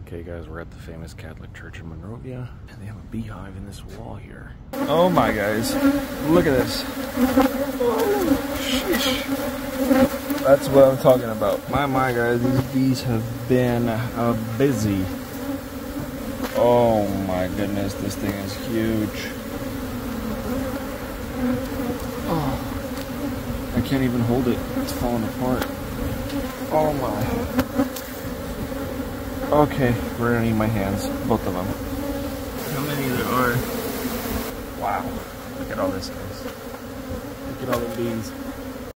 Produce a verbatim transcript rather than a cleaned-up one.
Okay guys, we're at the famous Catholic church in Monrovia, and they have a beehive in this wall here. Oh my guys, look at this. Sheesh. That's what I'm talking about. My my guys, these bees have been uh, busy. Oh my goodness, this thing is huge. Oh, I can't even hold it. It's falling apart. Oh my. Okay, we're gonna need my hands, both of them. How many there are? Wow, look at all this, guys. Look at all the bees.